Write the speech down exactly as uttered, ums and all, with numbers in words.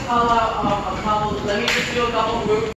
call out um, a couple, let me just do a couple group